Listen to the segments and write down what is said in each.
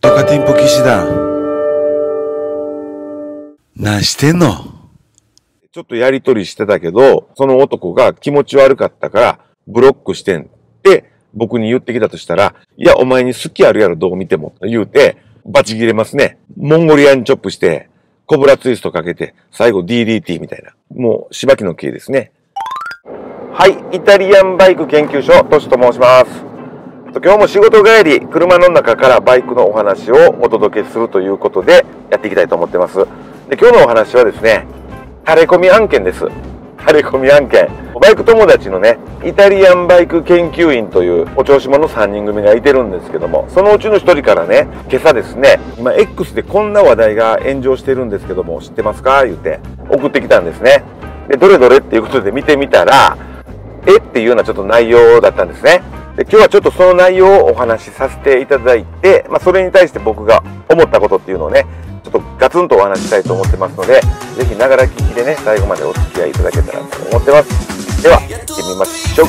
ドカティンポ騎士団。何してんの？ ちょっとやりとりしてたけど、その男が気持ち悪かったからブロックしてんって僕に言ってきたとしたら、いやお前に好きあるやろどう見ても言うてバチ切れますね。モンゴリアンチョップして、コブラツイストかけて、最後 DDT みたいな。もうしばきの刑ですね。はい、イタリアンバイク研究所、トシと申します。今日も仕事帰り、車の中からバイクのお話をお届けするということでやっていきたいと思ってます。で、今日のお話はですね、タレコミ案件です。タレコミ案件。バイク友達のね、イタリアンバイク研究員というお調子者3人組がいてるんですけども、そのうちの1人からね、今朝ですね、今 X でこんな話題が炎上してるんですけども、知ってますか言って送ってきたんですね。で、どれどれっていうことで見てみたら、っていうようなちょっと内容だったんですね。で、今日はちょっとその内容をお話しさせていただいて、それに対して僕が思ったことっていうのをね、ちょっとガツンとお話ししたいと思ってますので、ぜひながら聞きでね、最後までお付き合いいただけたらと思ってます。では、行ってみましょう。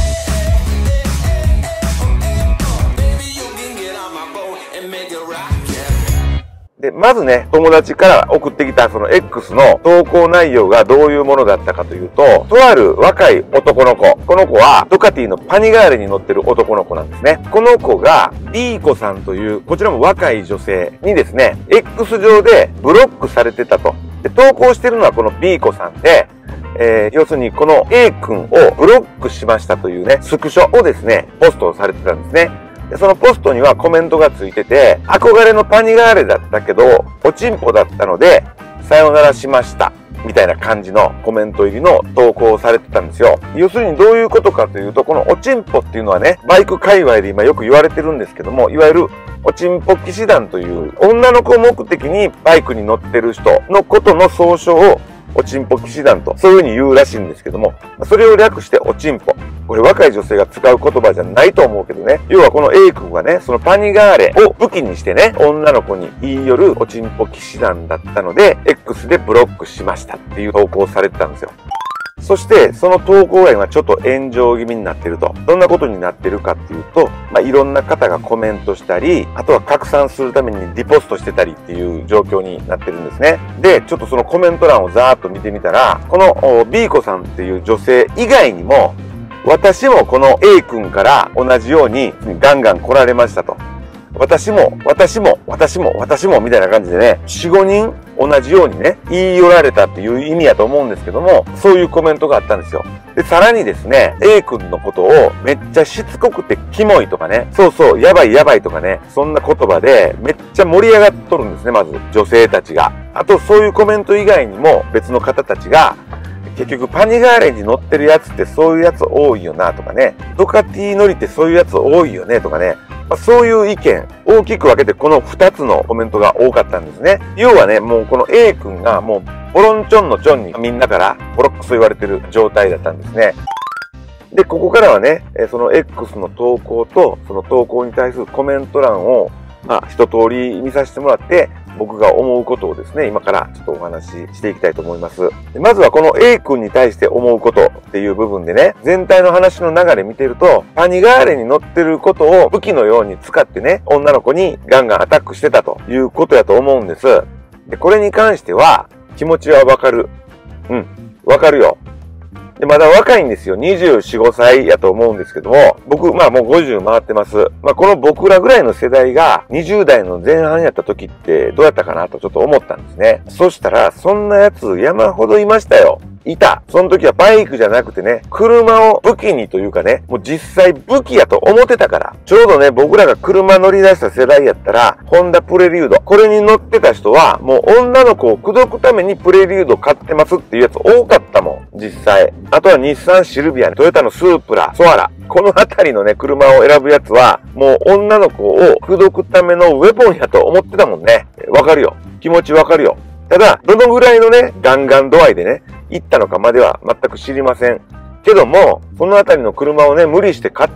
で、まずね、友達から送ってきたその X の投稿内容がどういうものだったかというと、とある若い男の子。この子はドカティのパニガーレに乗ってる男の子なんですね。この子が B 子さんという、こちらも若い女性にですね、X 上でブロックされてたと。で、投稿してるのはこの B 子さんで、要するにこの A 君をブロックしましたというね、スクショをですね、ポストされてたんですね。で、そのポストにはコメントがついてて、憧れのパニガーレだったけど、おちんぽだったので、さよならしました。みたいな感じのコメント入りの投稿をされてたんですよ。要するにどういうことかというと、このおちんぽっていうのはね、バイク界隈で今よく言われてるんですけども、いわゆるおちんぽ騎士団という女の子を目的にバイクに乗ってる人のことの総称をおちんぽ騎士団と、そういう風に言うらしいんですけども、それを略しておちんぽ。これ若い女性が使う言葉じゃないと思うけどね。要はこの A 君がね、そのパニガーレを武器にしてね、女の子に言い寄るおちんぽ騎士団だったので、X でブロックしましたっていう投稿をされてたんですよ。そして、その投稿が今ちょっと炎上気味になってると。どんなことになってるかっていうと、いろんな方がコメントしたり、あとは拡散するためにリポストしてたりっていう状況になってるんですね。で、ちょっとそのコメント欄をざーっと見てみたら、この B 子さんっていう女性以外にも、私もこの A 君から同じようにガンガン来られましたと。私もみたいな感じでね、4、5人同じようにね、言い寄られたっていう意味やと思うんですけども、そういうコメントがあったんですよ。で、さらにですね、A 君のことをめっちゃしつこくてキモいとかね、そうそう、やばいとかね、そんな言葉でめっちゃ盛り上がっとるんですね、まず女性たちが。あと、そういうコメント以外にも別の方たちが、結局パニガーレに乗ってるやつってそういうやつ多いよなとかね、ドカティ乗りってそういうやつ多いよねとかね、そういう意見、大きく分けてこの2つのコメントが多かったんですね。要はね、もうこの A 君がもうボロンチョンのチョンにみんなからボロックス言われてる状態だったんですね。で、ここからはね、その X の投稿とその投稿に対するコメント欄を一通り見させてもらって、僕が思うことをですね、今からちょっとお話ししていきたいと思います。まずはこの A 君に対して思うことっていう部分でね、全体の話の流れ見てると、パニガーレに乗ってることを武器のように使ってね、女の子にガンガンアタックしてたということやと思うんです。で、これに関しては気持ちはわかる。わかるよ。で、まだ若いんですよ。24、5歳やと思うんですけども、僕、もう50回ってます。この僕らぐらいの世代が20代の前半やった時ってどうやったかなとちょっと思ったんですね。そしたら、そんなやつ山ほどいましたよ。いた。その時はバイクじゃなくてね、車を武器にというかね、もう実際武器やと思ってたから。ちょうどね、僕らが車乗り出した世代やったら、ホンダプレリュード。これに乗ってた人は、もう女の子を口説くためにプレリュード買ってますっていうやつ多かったもん。実際。あとは日産シルビア、トヨタのスープラ、ソアラ。このあたりのね、車を選ぶやつは、もう女の子を口説くためのウェポンやと思ってたもんね。わかるよ。気持ちわかるよ。ただ、どのぐらいのね、ガンガン度合いでね、行ったのかまでは全く知りません。けども、そのあたりの車をね、無理して買って、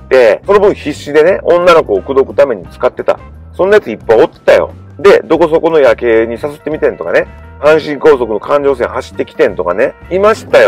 その分必死でね、女の子を口説くために使ってた。そんなやついっぱいおってたよ。で、どこそこの夜景に誘ってみてんとかね、阪神高速の環状線走ってきてんとかね、いましたよ。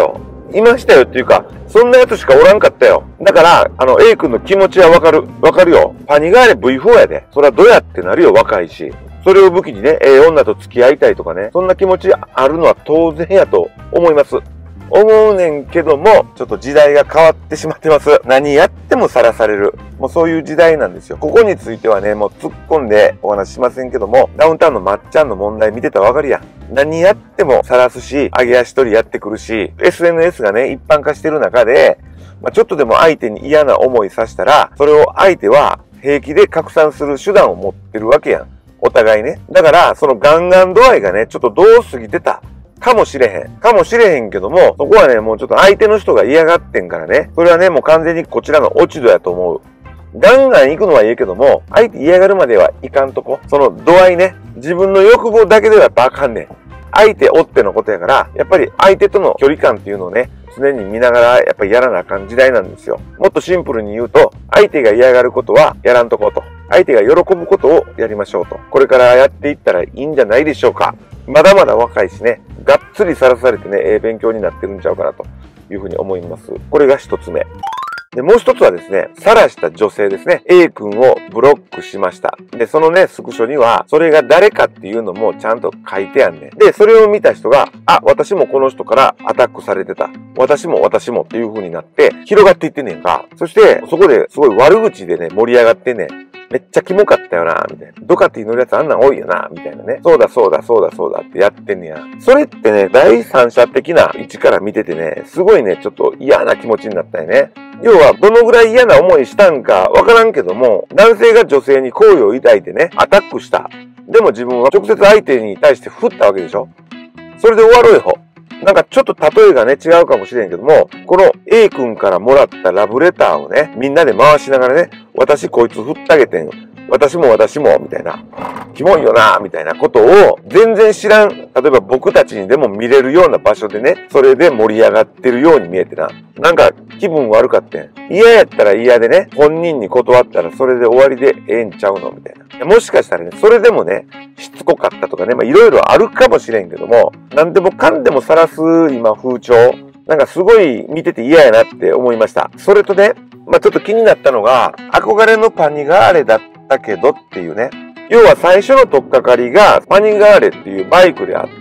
いましたよっていうか、そんなやつしかおらんかったよ。だから、A 君の気持ちはわかる。わかるよ。パニガーレ V4 やで。それはどうやってなるよ、若いし。それを武器にね、女と付き合いたいとかね、そんな気持ちあるのは当然やと思います。思うねんけども、ちょっと時代が変わってしまってます。何やってもさらされる。もうそういう時代なんですよ。ここについてはね、もう突っ込んでお話ししませんけども、ダウンタウンのまっちゃんの問題見てたらわかるやん。何やってもさらすし、上げ足取りやってくるし、SNS がね、一般化してる中で、ちょっとでも相手に嫌な思いさせたら、それを相手は平気で拡散する手段を持ってるわけやん。お互いね。だから、そのガンガン度合いがね、ちょっとどう過ぎてた。かもしれへん。かもしれへんけども、そこはね、もうちょっと相手の人が嫌がってんからね。それはね、もう完全にこちらの落ち度やと思う。ガンガン行くのはいいけども、相手嫌がるまではいかんとこ。その度合いね、自分の欲望だけではやっぱあかんねん。相手おってのことやから、やっぱり相手との距離感っていうのをね、常に見ながらやっぱりやらなあかん時代なんですよ。もっとシンプルに言うと、相手が嫌がることはやらんとこうと。相手が喜ぶことをやりましょうと。これからやっていったらいいんじゃないでしょうか。まだまだ若いしね、がっつりさらされてね、勉強になってるんちゃうかなというふうに思います。これが一つ目。で、もう一つはですね、晒した女性ですね。A 君をブロックしました。で、そのね、スクショには、それが誰かっていうのもちゃんと書いてあんねん。で、それを見た人が、あ、私もこの人からアタックされてた。私もっていう風になって、広がっていってんねんか。そして、そこですごい悪口でね、盛り上がってんねん。めっちゃキモかったよな、みたいな。ドカティ乗るやつあんなん多いよな、みたいなね。そうだってやってんねや。それってね、第三者的な位置から見ててね、すごいね、ちょっと嫌な気持ちになったよね。要は、どのぐらい嫌な思いしたんかわからんけども、男性が女性に好意を抱いてね、アタックした。でも自分は直接相手に対して振ったわけでしょ。それで終わろうよ。なんかちょっと例えがね、違うかもしれんけども、この A 君からもらったラブレターをね、みんなで回しながらね、私こいつ振ってあげてん。私も、みたいな。キモいよな、みたいなことを全然知らん。例えば僕たちにでも見れるような場所でね、それで盛り上がってるように見えてな。なんか気分悪かってん。嫌やったら嫌でね、本人に断ったらそれで終わりでええんちゃうのみたいな。もしかしたらね、それでもね、しつこかったとかね、いろいろあるかもしれんけども、なんでもかんでも晒す今風潮。なんかすごい見てて嫌やなって思いました。それとね、ちょっと気になったのが、憧れのパニガーレだったけどっていうね。要は最初の取っかかりがパニガーレっていうバイクであって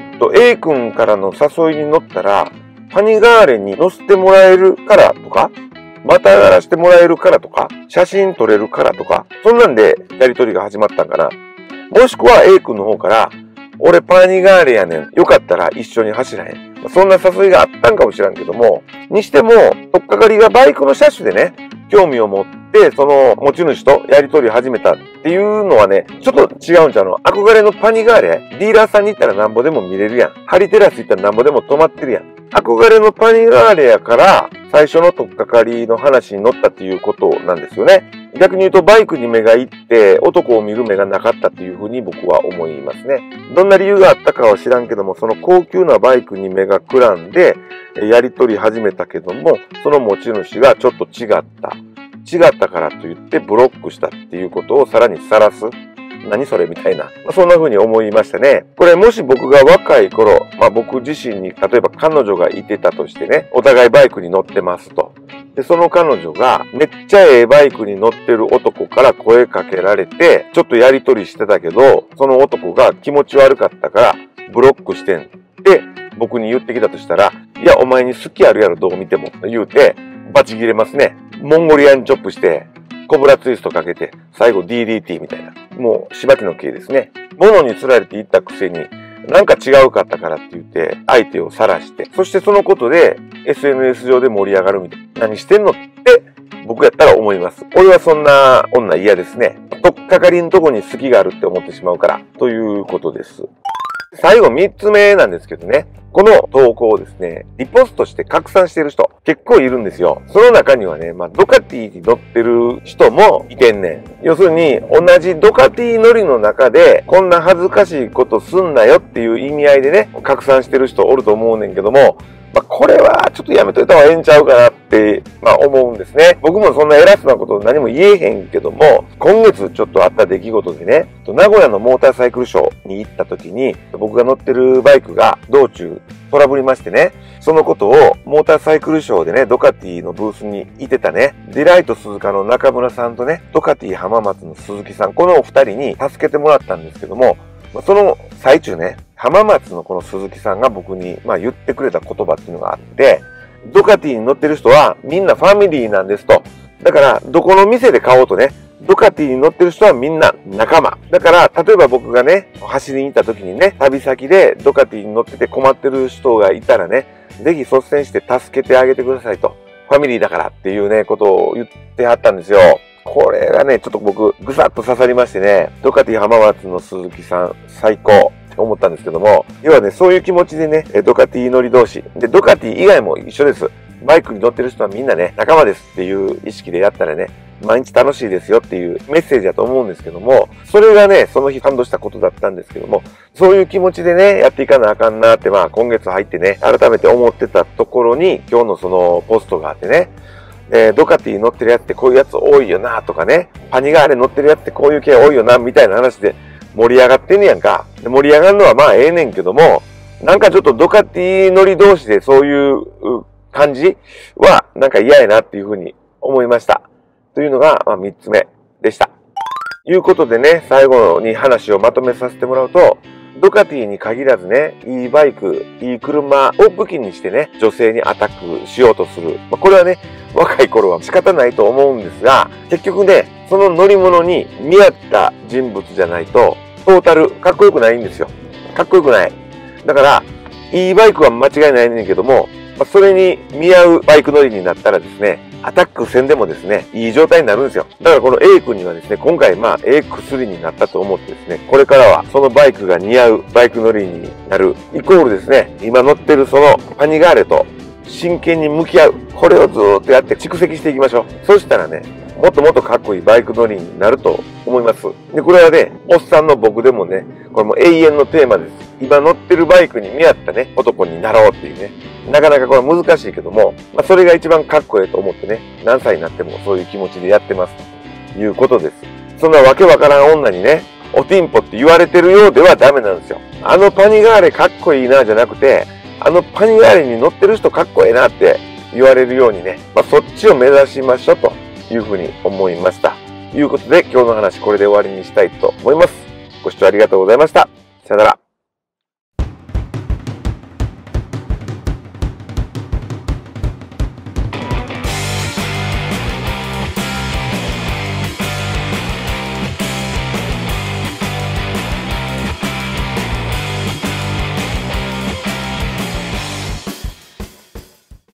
、A 君からの誘いに乗ったら、パニガーレに乗せてもらえるからとか、またがらしてもらえるからとか、写真撮れるからとか、そんなんでやりとりが始まったんかな。もしくは A 君の方から、俺パニガーレやねん。よかったら一緒に走らへん。そんな誘いがあったんかもしらんけども、にしても、取っかかりがバイクの車種でね、興味を持って、その持ち主とやりとり始めたっていうのはね、ちょっと違うんちゃうの。憧れのパニガーレ、ディーラーさんに行ったらなんぼでも見れるやん。ハリテラス行ったらなんぼでも止まってるやん。憧れのパニガーレやから、最初の取っかかりの話に乗ったっていうことなんですよね。逆に言うとバイクに目がいって男を見る目がなかったっていうふうに僕は思いますね。どんな理由があったかは知らんけども、その高級なバイクに目がくらんでやりとり始めたけども、その持ち主がちょっと違ったからと言ってブロックしたっていうことをさらに晒す。何それみたいな。そんな風に思いましたね。これもし僕が若い頃、僕自身に例えば彼女がいてたとしてね、お互いバイクに乗ってますと。で、その彼女がめっちゃええバイクに乗ってる男から声かけられて、ちょっとやりとりしてたけど、その男が気持ち悪かったからブロックしてんって僕に言ってきたとしたら、いや、お前に好きあるやろ、どう見ても。言うて、バチ切れますね。モンゴリアンチョップして、コブラツイストかけて、最後 DDT みたいな。もう、しばきの刑ですね。物に釣られていったくせに、なんか違うかったからって言って、相手を晒して、そしてそのことで、SNS 上で盛り上がるみたいな。何してんのって、僕やったら思います。俺はそんな女嫌ですね。とっかかりのとこに好きがあるって思ってしまうから、ということです。最後3つ目なんですけどね。この投稿をですね、リポストして拡散してる人結構いるんですよ。その中にはね、ドカティに乗ってる人もいてんねん。要するに、同じドカティ乗りの中で、こんな恥ずかしいことすんなよっていう意味合いでね、拡散してる人おると思うねんけども、 これはちょっとやめといた方がええんちゃうかなって、思うんですね。僕もそんな偉そうなこと何も言えへんけども、今月ちょっとあった出来事でね、名古屋のモーターサイクルショーに行った時に、僕が乗ってるバイクが道中トラブりましてね、そのことをモーターサイクルショーでね、ドカティのブースにいてたね、ディライト鈴鹿の中村さんとね、ドカティ浜松の鈴木さん、このお二人に助けてもらったんですけども、その最中ね、浜松のこの鈴木さんが僕に、言ってくれた言葉っていうのがあって、ドカティに乗ってる人はみんなファミリーなんですと。だから、どこの店で買おうとね、ドカティに乗ってる人はみんな仲間。だから、例えば僕がね、走りに行った時にね、旅先でドカティに乗ってて困ってる人がいたらね、ぜひ率先して助けてあげてくださいと。ファミリーだからっていうね、ことを言ってはったんですよ。これがね、ちょっと僕、ぐさっと刺さりましてね、ドカティ浜松の鈴木さん、最高って思ったんですけども、要はね、そういう気持ちでね、ドカティ乗り同士。で、ドカティ以外も一緒です。バイクに乗ってる人はみんなね、仲間ですっていう意識でやったらね、毎日楽しいですよっていうメッセージだと思うんですけども、それがね、その日感動したことだったんですけども、そういう気持ちでね、やっていかなあかんなって、今月入ってね、改めて思ってたところに、今日のそのポストがあってね、ドカティ乗ってるやつってこういうやつ多いよなとかね、パニガーレ乗ってるやつってこういう系多いよなみたいな話で盛り上がってんねやんか。で盛り上がるのはええねんけども、なんかちょっとドカティ乗り同士でそういう感じはなんか嫌やなっていうふうに思いました。というのが3つ目でした。いうことでね、最後に話をまとめさせてもらうと、ドカティに限らずね、いいバイク、いい車を武器にしてね、女性にアタックしようとする。これはね、若い頃は仕方ないと思うんですが、結局ね、その乗り物に見合った人物じゃないと、トータルかっこよくないんですよ。かっこよくない。だから、いいバイクは間違いないねんけども、それに見合うバイク乗りになったらですね、アタック戦でもですね、いい状態になるんですよ。だからこの A 君にはですね、今回A 薬になったと思ってですね、これからはそのバイクが似合うバイク乗りになる、イコールですね、今乗ってるそのパニガーレと真剣に向き合う。これをずーっとやって蓄積していきましょう。そしたらね、もっともっとかっこいいバイク乗りになると思います。で、これはね、おっさんの僕でもね、これも永遠のテーマです。今乗ってるバイクに見合ったね、男になろうっていうね。なかなかこれは難しいけども、それが一番かっこいいと思ってね、何歳になってもそういう気持ちでやってますということです。そんなわけわからん女にね、おティンポって言われてるようではダメなんですよ。あのパニガーレかっこいいなじゃなくて、あのパニガーレに乗ってる人かっこいいなって言われるようにね、そっちを目指しましょうというふうに思いました。ということで今日の話これで終わりにしたいと思います。ご視聴ありがとうございました。さよなら。